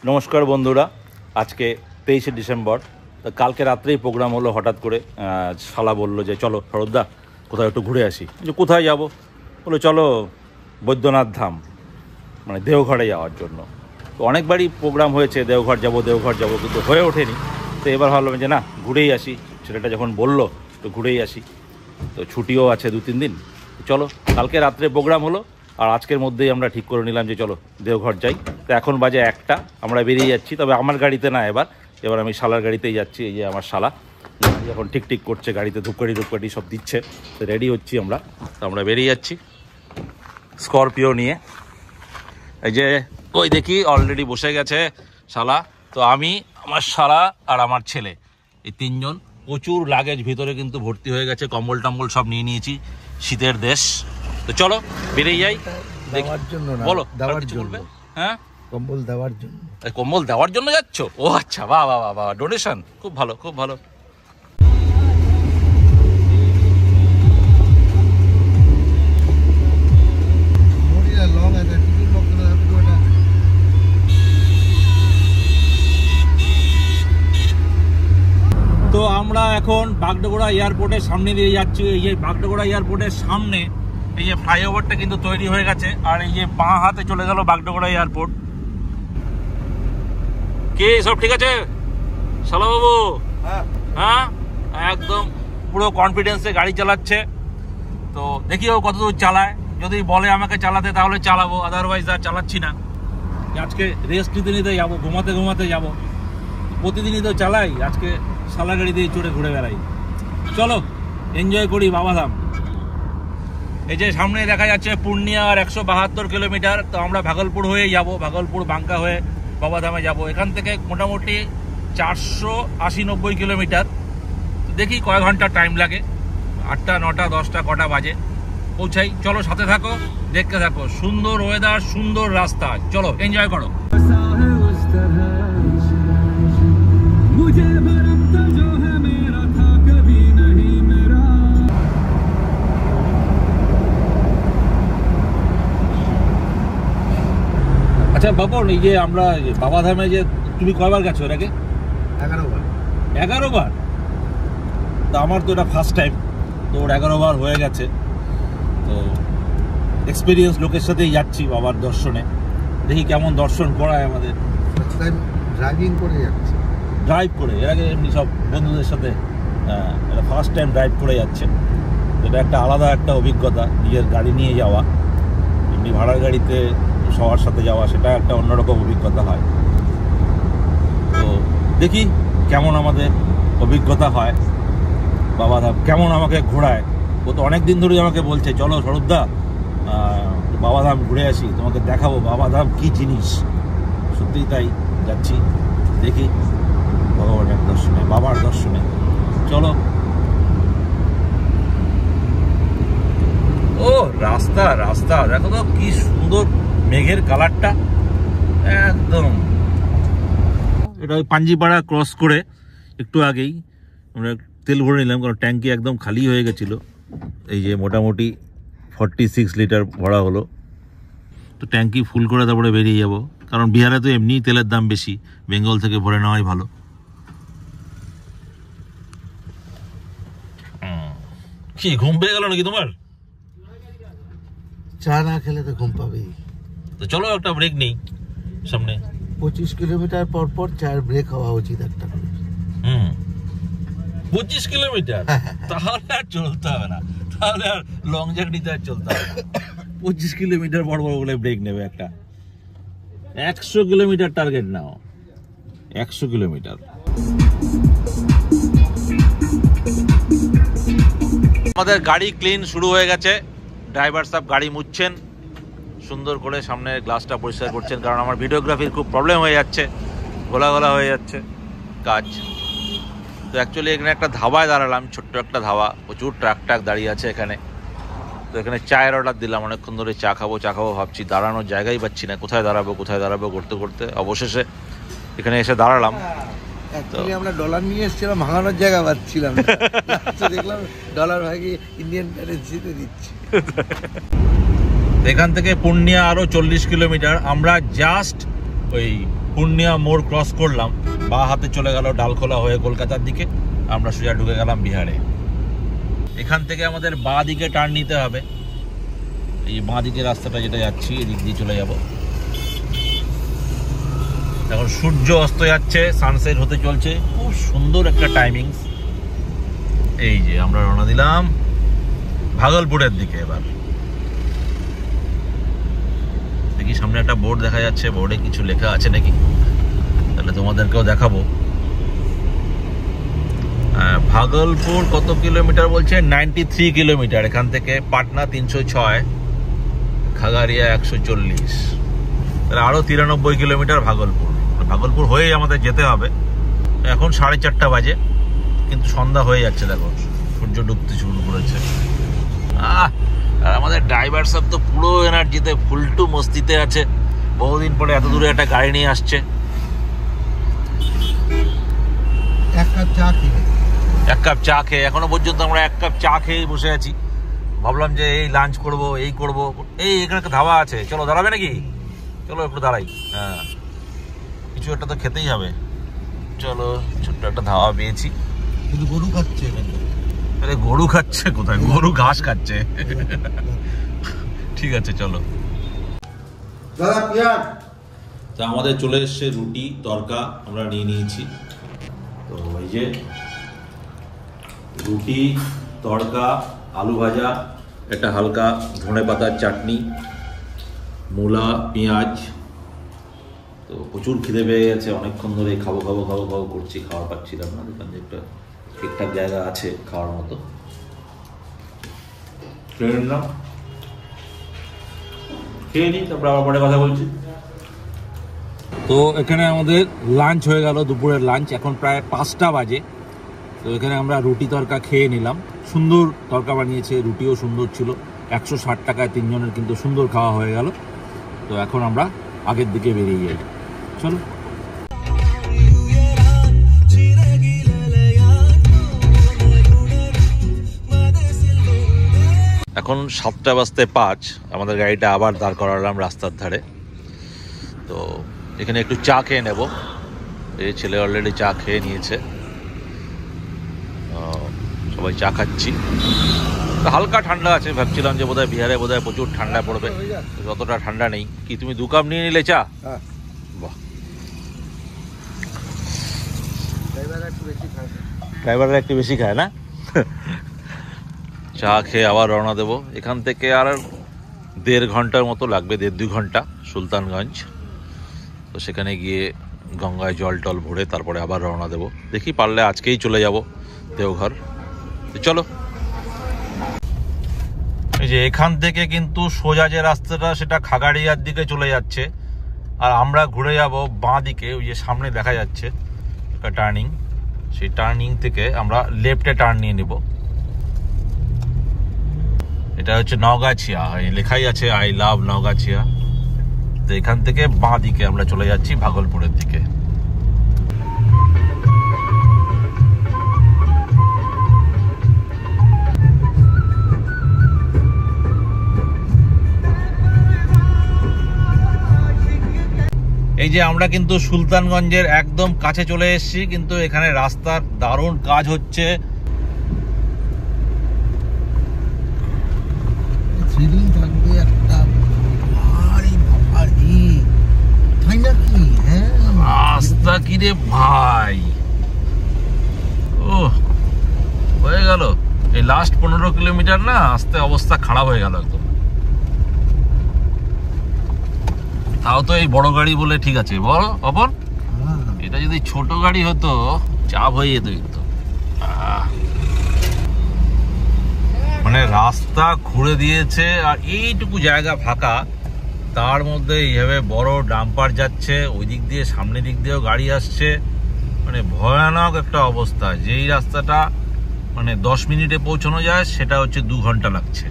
নমস্কার বন্ধুরা, আজকে 23শে ডিসেম্বর। কালকে রাত্রেই প্রোগ্রাম হলো, হঠাৎ করে শালা বললো যে চলো শরৎদা কোথাও একটু ঘুরে আসি। যে কোথায় যাব? বলো চলো বৈদ্যনাথ ধাম, মানে দেওঘরে যাওয়ার জন্য। তো অনেকবারই প্রোগ্রাম হয়েছে দেওঘর যাব, কিন্তু হয়ে ওঠেনি। তো এবার ভাবলাম যে না, ঘুরেই আসি। ছেলেটা যখন বললো তো ঘুরেই আসি, তো ছুটিও আছে 2-3 দিন। চলো, কালকে রাত্রে প্রোগ্রাম হলো আর আজকের মধ্যেই আমরা ঠিক করে নিলাম যে চলো দেওঘর যাই। তো এখন বাজে 1টা, আমরা বেরিয়ে যাচ্ছি। তবে আমার গাড়িতে না, এবার আমি শালার গাড়িতেই যাচ্ছি। এই যে আমার শালা এখন ঠিক করছে গাড়িতে, ধূপকাঠি সব দিচ্ছে। তো রেডি হচ্ছি আমরা, তো আমরা বেরিয়ে যাচ্ছি স্করপিও নিয়ে। এই যে ওই দেখি অলরেডি বসে গেছে শালা। তো আমি, আমার শালা আর আমার ছেলে, এই 3 জন। প্রচুর লাগেজ ভিতরে কিন্তু ভর্তি হয়ে গেছে, কম্বল টম্বল সব নিয়ে নিয়েছি, শীতের দেশ। তো চলো বেরিয়ে যাই। দেওয়ার জন্য না, বলো, দেওয়ার জন্য। হ্যাঁ, কম্বল দেওয়ার জন্য। কম্বল দেওয়ার জন্য যাচ্ছ? ও আচ্ছা, বাহ বাহ বাহ, ডোনেশন, খুব ভালো খুব ভালো। তো আমরা এখন বাগডোগরা এয়ারপোর্টের সামনে দিয়ে যাচ্ছি। এই যে বাগডোগরা এয়ারপোর্টের সামনে এই যে ফ্লাইওভারটা কিন্তু তৈরি হয়ে গেছে, আর এই যে বাঁ হাতে চলে গেল বাগডোগরা এয়ারপোর্ট। কে সব ঠিক আছে শালা বাবু? হ্যাঁ, একদম পুরো কনফিডেন্সে গাড়ি চালাচ্ছে। তো দেখি ও কতদূর চালায়। যদি বলে আমাকে চালাতে তাহলে চালাবো, আদারওয়াইজ আর চালাচ্ছি না। আজকে রেস্ট নিতে যাবো, ঘুমাতে যাবো। প্রতিদিনই তো চালাই, আজকে শালা গাড়ি দিয়ে চড়ে ঘুরে বেড়াই। চলো এনজয় করি বাবাধাম। এই যে সামনে দেখা যাচ্ছে পূর্ণিয়া আর 172 কিলোমিটার। তো আমরা ভাগলপুর হয়ে যাব, ভাগলপুর বাঙ্কা হয়ে বাবাধামে যাব। এখান থেকে মোটামুটি 480-90 কিলোমিটার। তো দেখি কয় ঘন্টা টাইম লাগে, 8টা 9টা 10টা কটা বাজে পৌঁছাই। চলো সাথে থাকো, দেখতে থাকো। সুন্দর ওয়েদার, সুন্দর রাস্তা, চলো এনজয় করো। আচ্ছা বাবন, এই যে আমরা বাবাধামে যে তুমি কয়বার গেছো এর আগে? 11 বার। তো আমার তো এটা ফার্স্ট টাইম, তো ওর 11 বার হয়ে গেছে। তো এক্সপিরিয়েন্স লোকের সাথেই যাচ্ছি বাবার দর্শনে। দেখি কেমন দর্শন করায় আমাদের। ড্রাইভিং করে যাচ্ছে, ড্রাইভ করে। এর আগে এমনি সব বন্ধুদের সাথে, এটা ফার্স্ট টাইম ড্রাইভ করে যাচ্ছে। এটা একটা আলাদা একটা অভিজ্ঞতা, নিজের গাড়ি নিয়ে যাওয়া। এমনি ভাড়ার গাড়িতে সবার সাথে যাওয়া, সেটা একটা অন্যরকম অভিজ্ঞতা হয়। তো দেখি কেমন আমাদের অভিজ্ঞতা হয়। বাবাধাম কেমন আমাকে ঘোরায়। ও তো অনেক দিন ধরেই আমাকে বলছে চলো শরৎদা বাবাধাম ঘুরে আসি, তোমাকে দেখাবো বাবাধাম কি জিনিস। সত্যিই তাই, যাচ্ছি। দেখি ভগবানের দর্শনে, বাবার দর্শনে। চলো। ও রাস্তা দেখো তো কি সুন্দর, মেঘের কালারটা একদম। এটা ওই পাঞ্জিপাড়া ক্রস করে একটু আগেই আমরা তেল ভরে নিলাম, কারণ ট্যাঙ্কি একদম খালি হয়ে গেছিলো। এই যে মোটামুটি 46 লিটার ভরা হলো। তো ট্যাঙ্কি ফুল করে তারপরে বেরিয়ে যাব, কারণ বিহারে তো এমনিই তেলের দাম বেশি, বেঙ্গল থেকে ভরে নেওয়াই ভালো। কি ঘুম পেয়ে গেল নাকি তোমার? চা না খেলে তো ঘুম পাবেই। তো চলো একটা ব্রেক নেই সামনে। 25 কিলোমিটার পর পর চার ব্রেক হওয়া উচিত একটা করে। 25 কিলোমিটার? তাহলে আর চলতে হবে না, তাহলে আর লং জার্নিতে আর চলতে হবে না। 25 কিলোমিটার পর পর বলে ব্রেক নেবে একটা। 100 কিলোমিটার টার্গেট নাও, 100 কিলোমিটার। আমাদের গাড়ি ক্লিন শুরু হয়ে গেছে। ড্রাইভার সাহেব গাড়ি মুছছেন সুন্দর করে, সামনের গ্লাসটা পরিষ্কার করছেন, কারণ আমার ভিডিওগ্রাফির খুব প্রবলেম হয়ে যাচ্ছে, ঘোলা হয়ে যাচ্ছে কাজ। তো অ্যাকচুয়ালি এখানে একটা ধাবায় দাঁড়ালাম, ছোট্ট একটা ধাবা, প্রচুর ট্রাক দাঁড়িয়ে আছে এখানে। তো এখানে চায়ের অর্ডার দিলাম, অনেকক্ষণ ধরে চা খাবো ভাবছি, দাঁড়ানোর জায়গাই পাচ্ছি না, কোথায় দাঁড়াবো করতে অবশেষে এখানে এসে দাঁড়ালাম। আমরা ডলার নিয়ে এসেছিলাম, ভাঙানোর জায়গা পাচ্ছিলাম, দেখলাম ডলার ভাগে ইন্ডিয়ান কারেন্সিতে দিচ্ছি। এখান থেকে পূর্ণিয়া আরো 40 কিলোমিটার। আমরা জাস্ট ওই পূর্ণিয়া মোড় ক্রস করলাম, বা হাতে চলে গেল ডালখোলা হয়ে কলকাতার দিকে, আমরা সোজা ঢুকে গেলাম বিহারে। এখান থেকে আমাদের বাঁ দিকে টার্ন নিতে হবে, এই বাঁ দিকে রাস্তাটা যেটা যাচ্ছি এদিক দিয়ে চলে যাব। এখন সূর্য অস্ত যাচ্ছে, সানসেট হতে চলছে, খুব সুন্দর একটা টাইমিংস। এই যে আমরা রওনা দিলাম ভাগলপুরের দিকে। এবার দেখি সামনে একটা বোর্ড দেখা যাচ্ছে, বোর্ডে কিছু লেখা আছে নাকি, তাহলে তোমাদেরকেও দেখাবো। ভাগলপুর কত কিলোমিটার বলছে? 93 কিলোমিটার। এখান থেকে পাটনা 306, খাগারিয়া 140, তাহলে আরো 93 কিলোমিটার ভাগলপুর। ভাগলপুর হয়েই আমাদের যেতে হবে। এখন 4:30 বাজে, কিন্তু সন্ধ্যা হয়ে যাচ্ছে, দেখো সূর্য ডুবতে শুরু করেছে। আর আমাদের ড্রাইভার সব তো পুরো এনার্জিতে, ফুলটু মস্তিতে আছে। বহুদিন পরে এত দূরে একটা গাড়ি নিয়ে আসছে। এক কাপ চা খেয়ে এখনো পর্যন্ত আমরা 1 কাপ চা খেয়ে বসে আছি। ভাবলাম যে এই লাঞ্চ করব, এই করব। এই এখানে একটা ধাবা আছে, চলো দাঁড়াবে নাকি? চলো একটু দাঁড়াই। হ্যাঁ, কিছু একটা তো খেতেই হবে। চলো, ছোট্ট একটা ধাবা পেয়েছি। কিন্তু গরু খাচ্ছে এখানে। আরে গরু খাচ্ছে কোথায়? গরু ঘাস খাচ্ছে। ঠিক আছে, চলো। দাদা পেঁয়াজ। তা আমাদের চলে এসছে রুটি তড়কা, আমরা নিয়ে নিয়েছি। তো এই যে রুটি, তড়কা, আলু ভাজা, একটা হালকা ধনে পাতার চাটনি, মূলা, পেঁয়াজ। তো প্রচুর খিদে পেয়ে গেছে, অনেকক্ষণ ধরে খাবো খাবো খাবো খাবো করছি, খাওয়া পাচ্ছিলাম না। দোকানে একটা ঠিকঠাক জায়গা আছে খাওয়ার মতো, খেয়ে নিলাম। খেয়ে নিই, তারপর আবার পরে কথা বলছি। তো এখানে আমাদের লাঞ্চ হয়ে গেল, দুপুরের লাঞ্চ। এখন প্রায় 5টা বাজে। তো এখানে আমরা রুটি তড়কা খেয়ে নিলাম। সুন্দর তড়কা বানিয়েছে, রুটিও সুন্দর ছিল। 160 টাকায় 3 জনের কিন্তু সুন্দর খাওয়া হয়ে গেল। তো এখন আমরা আগের দিকে বেরিয়ে যাই, চলো। এখন 7:05, আমাদের গাড়িটা আবার দাঁড় করালাম রাস্তার ধারে। তো এখানে একটু চা খেয়ে নেব। এই ছেলে অলরেডি চা খেয়ে নিয়েছে, সবাই চা খাচ্ছি। হালকা ঠান্ডা আছে, ভাবছিলাম যে বোধহয় বিহারে বোধহয় প্রচুর ঠান্ডা পড়বে, যতটা ঠান্ডা নেই। কি তুমি 2 কাপ নিয়ে নিলে চা? বাহ, ড্রাইভাররা একটু বেশি খায় না? চা খেয়ে আবার রওনা দেবো। এখান থেকে আর 1.5 ঘন্টার মতো লাগবে, 1.5-2 ঘন্টা সুলতানগঞ্জ। তো সেখানে গিয়ে গঙ্গায় জল টল ভরে তারপরে আবার রওনা দেবো। দেখি পারলে আজকেই চলে যাব দেওঘর। চলো। এই যে এখান থেকে কিন্তু সোজা যে রাস্তাটা সেটা খাগাড়িয়ার দিকে চলে যাচ্ছে, আর আমরা ঘুরে যাব বাঁ দিকে। ওই যে সামনে দেখা যাচ্ছে একটা টার্নিং, সেই টার্নিং থেকে আমরা লেফটে টার্ন নিয়ে নেব। এটা হচ্ছে নওগাছিয়া, লেখাই আছে আই লাভ নওগাছিয়া। তো এখান থেকে বাঁ দিকে আমরা চলে যাচ্ছি ভাগলপুরের দিকে। এই যে আমরা কিন্তু সুলতানগঞ্জের একদম কাছে চলে এসেছি, কিন্তু এখানে রাস্তার দারুণ কাজ হচ্ছে। রাস্তা কি রে ভাই, ও হয়ে গেল এই লাস্ট 15 কিলোমিটার না, আস্তে অবস্থা খারাপ হয়ে গেল একদম। তাও তো এই বড় গাড়ি বলে ঠিক আছে, বল অপন। এটা যদি ছোট গাড়ি হতো চাপ হয়ে যেত কিন্তু। মানে রাস্তা খুঁড়ে দিয়েছে, আর এইটুকু জায়গা ফাঁকা, তার মধ্যে এইভাবে বড় ডাম্পার যাচ্ছে, ওই দিক দিয়ে সামনে দিক দিয়েও গাড়ি আসছে। মানে ভয়ানক একটা অবস্থা। যেই রাস্তাটা মানে 10 মিনিটে পৌঁছানো যায়, সেটা হচ্ছে 2 ঘন্টা লাগছে।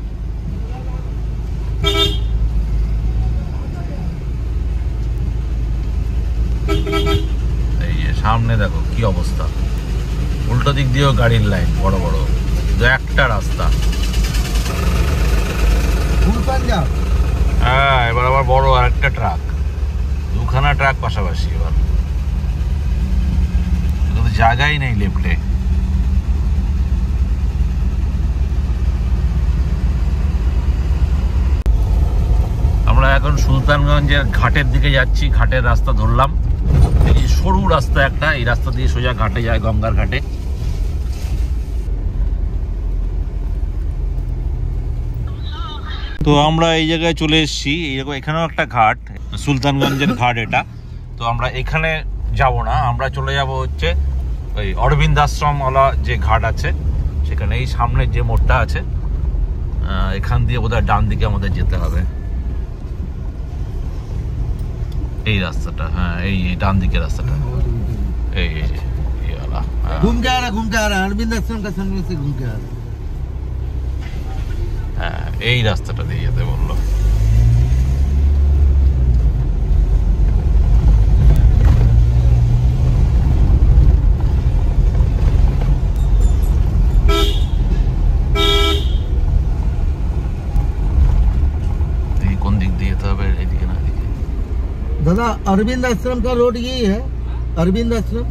এই যে সামনে দেখো কি অবস্থা, উল্টো দিক দিয়েও গাড়ির লাইন বড় বড়, একটা রাস্তা। হ্যাঁ, এবার আবার বড় আরেকটা ট্রাক, 2 দুখানা ট্রাক পাশাপাশি, এবার জায়গাই নেই লেফটে। আমরা এখন সুলতানগঞ্জের ঘাটের দিকে যাচ্ছি। ঘাটের রাস্তা ধরলাম, এই সরু রাস্তা একটা, এই রাস্তা দিয়ে সোজা ঘাটে যায়, গঙ্গার ঘাটে। তো আমরা এই জায়গায় চলে এসেছি। এখানেও একটা ঘাট, সুলতানগঞ্জের ঘাট এটা। তো আমরা এখানে যাব না, আমরা চলে যাব হচ্ছে ওই অরবিন্দ আশ্রমওয়ালা যে ঘাট আছে সেখানে। এই সামনে যে মোড়টা আছে এখান দিয়ে বোধহয় ডান দিকে আমাদের যেতে হবে, এই রাস্তাটা। হ্যাঁ, এই ডান দিকের রাস্তাটা, এই वाला घूम के आ रहा अरविंद आश्रम का सामने से घूम के आ रहा। হ্যাঁ, এই রাস্তাটা দিয়ে যেতে বললো। কোন দিক দিয়ে যেতে হবে, এদিকে না এদিকে? दादा अरविंद आश्रम का रोड यही है, अरविंद आश्रम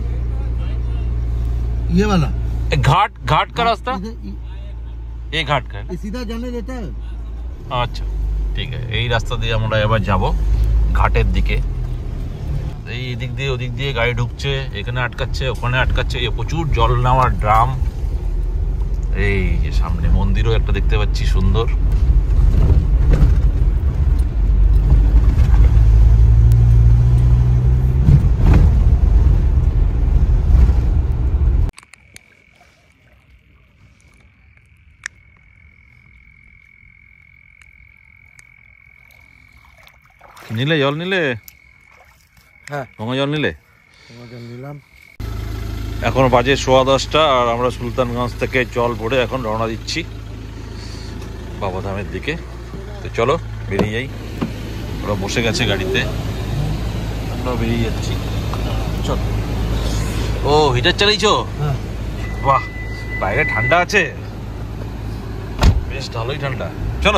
ये वाला घाट का रास्ता, ये घाट का है, सीधा जाने देता है। আচ্ছা ঠিক আছে, এই রাস্তা দিয়ে আমরা এবার যাব ঘাটের দিকে। এই এদিক দিয়ে ওদিক দিয়ে গাড়ি ঢুকছে, এখানে আটকাচ্ছে, ওখানে আটকাচ্ছে। এই প্রচুর জল নেওয়ার ড্রাম। এই যে সামনে মন্দিরও একটা দেখতে পাচ্ছি সুন্দর। নিলে জল নিলে, হ্যাঁ গঙ্গা জল নিলে। নিলাম। এখন বাজে 10:15 আর আমরা সুলতানগঞ্জ থেকে জল ভরে এখন রওনা দিচ্ছি বাবাধামের দিকে। তো চলো বেরিয়ে যাই, ওরা বসে গেছে গাড়িতে, আমরা বেরিয়ে যাচ্ছি। চল। ও হিটার চালিয়েছো? হ্যাঁ। বাহ, বাইরে ঠান্ডা আছে, বেশ ভালোই ঠান্ডা। চলো।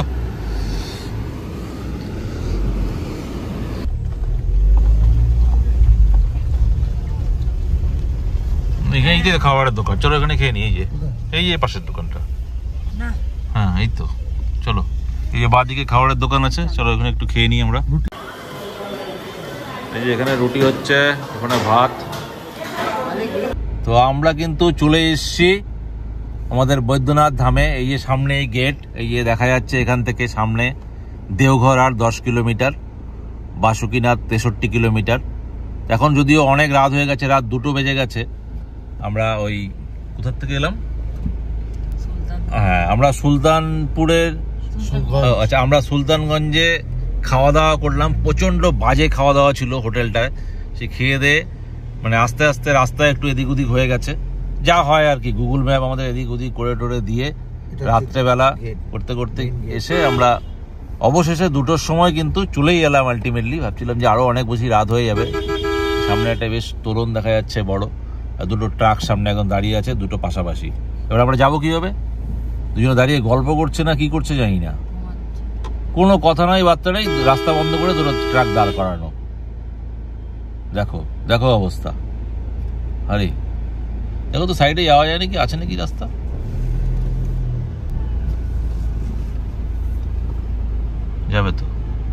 এখানে যে খাবারের দোকান, চলো এখানে খেয়ে নিই। এই যে পাশের দোকানটা, হ্যাঁ এই তো। চলো, এই যে বাঁদিকে খাবারের দোকান আছে, চলো এখানে একটু খেয়ে নিই আমরা। এই যে এখানে রুটি হচ্ছে, ওখানে ভাত। তো আমরা কিন্তু চলে এসেছি আমাদের বৈদ্যনাথ ধামে। এই যে সামনে এই গেট, এই যে দেখা যাচ্ছে এখান থেকে সামনে দেওঘর আর 10 কিলোমিটার, বাসুকিনাথ 63 কিলোমিটার। এখন যদিও অনেক রাত হয়ে গেছে, রাত 2টো বেজে গেছে। আমরা ওই কোথার থেকে এলাম? হ্যাঁ, আমরা সুলতানপুরের, আচ্ছা আমরা সুলতানগঞ্জে খাওয়া দাওয়া করলাম। প্রচণ্ড বাজে খাওয়া দাওয়া ছিল হোটেলটায়। সে খেয়ে দিয়ে মানে আস্তে আস্তে রাস্তায় একটু এদিক ওদিক হয়ে গেছে, যা হয় আর কি। গুগল ম্যাপ আমাদের এদিক ওদিক করে টোরে দিয়ে রাত্রেবেলা করতে করতে এসে আমরা অবশেষে 2টোর সময় কিন্তু চলেই এলাম আলটিমেটলি। ভাবছিলাম যে আরও অনেক বেশি রাত হয়ে যাবে। সামনে একটা বেশ তোরণ দেখা যাচ্ছে বড়, আর 2টো ট্রাক সামনে এখন দাঁড়িয়ে আছে, 2টো পাশাপাশি। এবার আমরা যাবো কীভাবে? দুজনে দাঁড়িয়ে গল্প করছে না কি করছে জানি না, কোনো কথা নাই বার্তা নেই। রাস্তা বন্ধ করে 2টো ট্রাক দাঁড় করানো। দেখো দেখো অবস্থা। আরে দেখো তো সাইডে যাওয়া যায় নাকি, আছে নাকি রাস্তা? যাবে তো।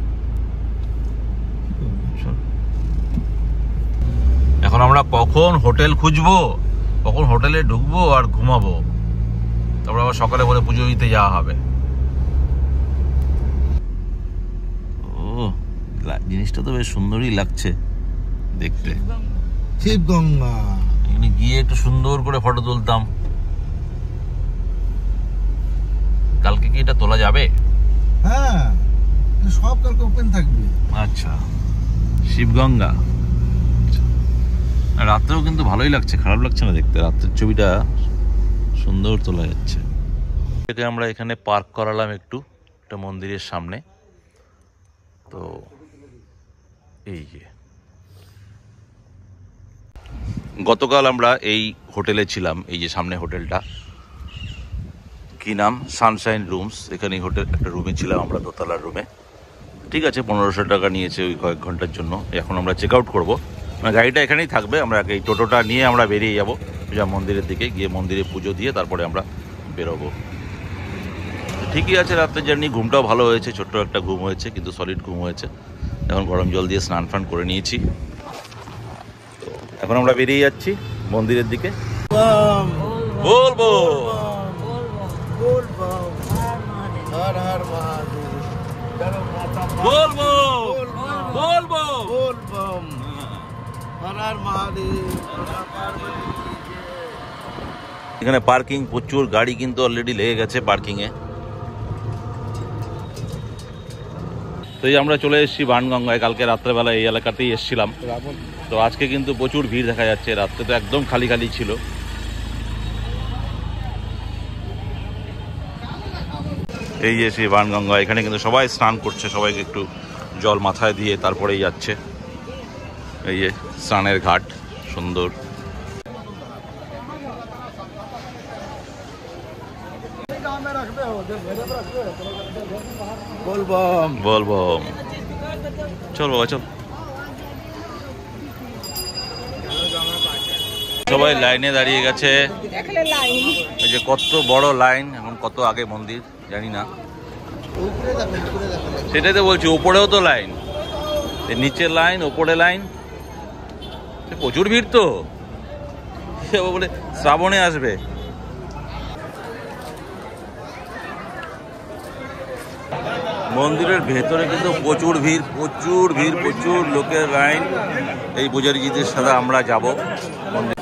এখন আমরা কখন হোটেল খুঁজবো, কখন হোটেলে ঢুকবো আর ঘুমাবো, তারপর আবার সকালে বলে পুজো দিতে যাওয়া হবে। ও জিনিসটা তো বেশ সুন্দরই লাগছে দেখতে। শিবগঙ্গা, এখানে গিয়ে একটু সুন্দর করে ফটো তুলতাম। কালকে কি এটা তোলা যাবে? হ্যাঁ সব কালকে ওপেন থাকবে। আচ্ছা, শিবগঙ্গা। রাত্রেও কিন্তু ভালোই লাগছে, খারাপ লাগছে না দেখতে। রাত্রের ছবিটা সুন্দর তোলা যাচ্ছে। আমরা এখানে পার্ক করালাম একটু, একটা মন্দিরের সামনে। তো এই যে গতকাল আমরা এই হোটেলে ছিলাম, এই যে সামনে হোটেলটা, কি নাম, সানশাইন রুমস। এখানে হোটেল একটা রুমে ছিলাম আমরা, দোতলার রুমে। ঠিক আছে, 1500 টাকা নিয়েছে ওই কয়েক ঘন্টার জন্য। এখন আমরা চেক আউট করবো, মানে গাড়িটা এখানেই থাকবে, আমরা এই টোটোটা নিয়ে আমরা বেরিয়ে যাবো পূজা মন্দিরের দিকে, গিয়ে মন্দিরে পুজো দিয়ে তারপরে আমরা বেরোবো। ঠিকই আছে, রাত্রে জার্নি, ঘুমটাও ভালো হয়েছে, ছোট্ট একটা ঘুম হয়েছে কিন্তু সলিড ঘুম হয়েছে। এখন গরম জল দিয়ে স্নান ফান করে নিয়েছি, তো এখন আমরা বেরিয়ে যাচ্ছি মন্দিরের দিকে। বলবো হর হর মহাদেব, বলবো বলবো বলবম, হর হর মহাদেব। এখানে পার্কিং, প্রচুর গাড়ি কিন্তু অলরেডি লেগে গেছে পার্কিংয়ে। তো এই আমরা চলে এসেছি বাণগঙ্গায়, কালকে রাত্রেবেলা এই এলাকাতেই এসেছিলাম। তো আজকে কিন্তু প্রচুর ভিড় দেখা যাচ্ছে, রাত্রে তো একদম খালি খালি ছিল। এই যে সেই বাণগঙ্গা, এখানে কিন্তু সবাই স্নান করছে, সবাইকে একটু জল মাথায় দিয়ে তারপরেই যাচ্ছে। এই যে স্নানের ঘাট, সুন্দর। বলবম বলবো, চল বাবা চল। সবাই লাইনে দাঁড়িয়ে গেছে, এই যে কত বড় লাইন, এখন কত আগে মন্দির জানি না, সেটাই তো বলছি, ওপরেও তো লাইন, নিচের লাইন, ওপরে লাইন, প্রচুর ভিড়। তো বলে শ্রাবণে আসবে। মন্দিরের ভেতরে কিন্তু প্রচুর ভিড়, প্রচুর ভিড়, প্রচুর লোকের লাইন। এই পূজারীদের সাথে আমরা যাব মন্দির।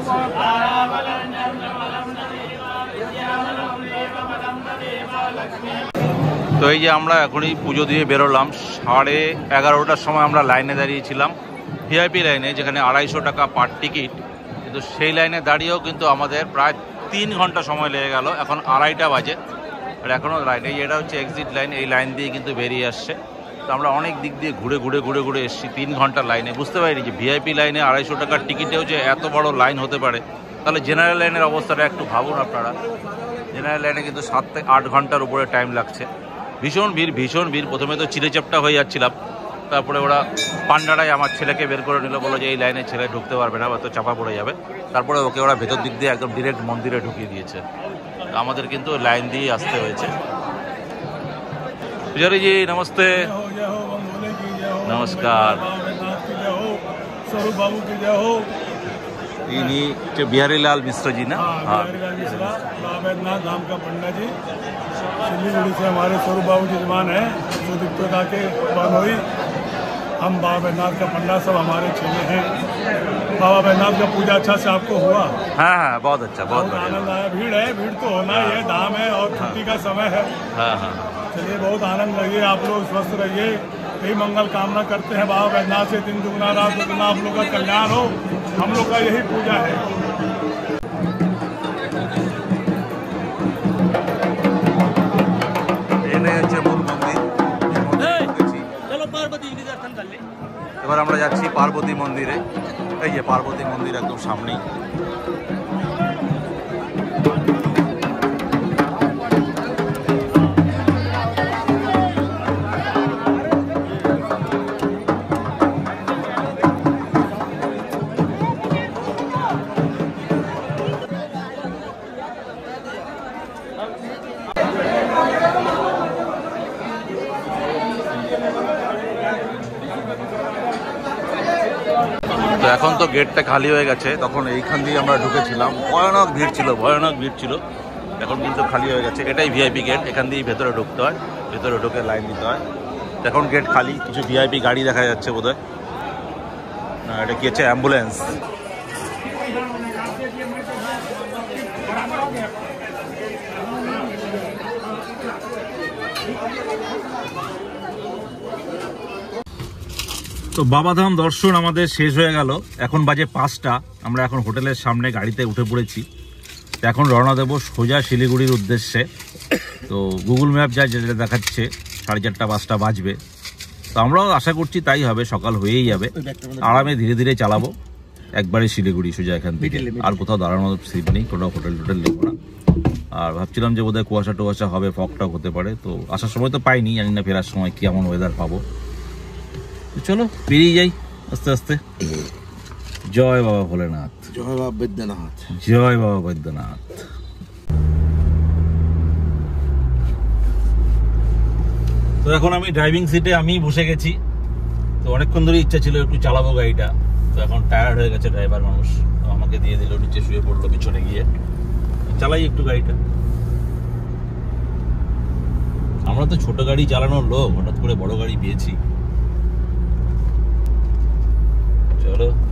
তো এই যে আমরা এখনই পুজো দিয়ে বেরোলাম, 11:30টার সময় আমরা লাইনে দাঁড়িয়েছিলাম, ভিআইপি লাইনে, যেখানে 250 টাকা পার টিকিট। কিন্তু সেই লাইনে দাঁড়িয়েও কিন্তু আমাদের প্রায় 3 ঘন্টা সময় লেগে গেল। এখন 2:30টা বাজে আর এখনও লাইন, এটা হচ্ছে এক্সিট লাইন, এই লাইন দিয়ে কিন্তু বেরিয়ে আসছে। তো আমরা অনেক দিক দিয়ে ঘুরে ঘুরে ঘুরে ঘুরে এসেছি 3 ঘন্টার লাইনে। বুঝতে পারিনি যে ভিআইপি লাইনে 250 টাকার টিকিটেও যে এত বড় লাইন হতে পারে। তাহলে জেনারেল লাইনের অবস্থাটা একটু ভাবুন আপনারা। জেনারেল লাইনে কিন্তু 7 থেকে 8 ঘন্টার উপরে টাইম লাগছে। ভীষণ ভিড়, ভীষণ ভিড়। প্রথমে তো চিড়েচাপটা হয়ে যাচ্ছিলাম, তারপরে ওরা পান্ডারাই আমার ছেলেকে বের করে নিল, বললো যে এই লাইনে ছেলে ঢুকতে পারবে না, হয়তো চাপা পড়ে যাবে। তারপরে ওকে ওরা ভেতর দিক দিয়ে একদম ডিরেক্ট মন্দিরে ঢুকিয়ে দিয়েছে। আমাদের কিন্তু লাইন দিয়ে আসতে হয়েছে। पुजारी जी नमस्ते। नमस्कार। स्वरूप बाबू की जय हो। इन्हीं जो बिहारी लाल मिश्र जी ना, हाँ, बैद्यनाथ धाम का पंडा जी, सिलीगुड़ी से हमारे स्वरूप बाबू की जबान है, जो दिक्कत आके हुई। हम बाबा बैद्यनाथ का पंडा, सब हमारे चेले हैं। बाबा बैद्यनाथ का पूजा अच्छा से आपको हुआ? हाँ हाँ, बहुत अच्छा, बहुत आनंद आया। भीड़ है, भीड़ तो होना ही है, धाम है और छुट्टी का समय है। हाँ हाँ, चलिए बहुत आनंद लगे, आप लोग स्वस्थ रहिए, यही मंगल कामना करते हैं। बाबा बैद्यनाथ से दिन दुगना रात दुगना आप लोग का कल्याण हो, हम लोग का यही पूजा है। এবার আমরা যাচ্ছি পার্বতী মন্দিরে। এই যে পার্বতী মন্দির একদম সামনেই। তো এখন তো গেটটা খালি হয়ে গেছে, তখন এইখান দিয়ে আমরা ঢুকেছিলাম, ভয়ানক ভিড় ছিল, ভয়ানক ভিড় ছিল। এখন কিন্তু খালি হয়ে গেছে। এটাই ভিআইপি গেট, এখান দিয়েই ভেতরে ঢুকতে হয়, ভেতরে ঢুকে লাইন দিতে হয়। এখন গেট খালি, কিছু ভিআইপি গাড়ি দেখা যাচ্ছে বোধহয়। না, এটা কি হচ্ছে? অ্যাম্বুলেন্স। তো বাবাধাম দর্শন আমাদের শেষ হয়ে গেল। এখন বাজে 5টা। আমরা এখন হোটেলের সামনে গাড়িতে উঠে পড়েছি। এখন রওনা দেবো সোজা শিলিগুড়ির উদ্দেশ্যে। তো গুগল ম্যাপ যা যেটা দেখাচ্ছে 4:30 5টা বাজবে। তো আমরাও আশা করছি তাই হবে, সকাল হয়েই যাবে। আরামে ধীরে ধীরে চালাবো একবারে শিলিগুড়ি সোজা এখান থেকে। আর কোথাও দাঁড়ানোর সিট নেই, কোনো হোটেল টোটেল নেবো না। আর ভাবছিলাম যে বোধহয় কুয়াশা টুয়াশা হবে, ফগ টক হতে পারে। তো আসার সময় তো পাইনি, জানি না ফেরার সময় কেমন ওয়েদার পাবো। তো চলো বেরিয়ে যাই আস্তে আস্তে। জয় বাবা ভোলেনাথ, জয় বাবা বৈদ্যনাথ। জয় বাবা বৈদ্যনাথ। তো এখন আমি ড্রাইভিং সিটে আমি বসে গেছি। তো অনেকক্ষণ ধরে ইচ্ছা ছিল একটু চালাবো গাড়িটা, তো এখন টায়ার্ড হয়ে গেছে ড্রাইভার মানুষ, তো আমাকে দিয়ে দিল, নিচে শুয়ে পড়লো পিছনে গিয়ে। চালাই একটু গাড়িটা। আমরা তো ছোট গাড়ি চালানোর লোক, হঠাৎ করে বড় গাড়ি পেয়েছি। চলো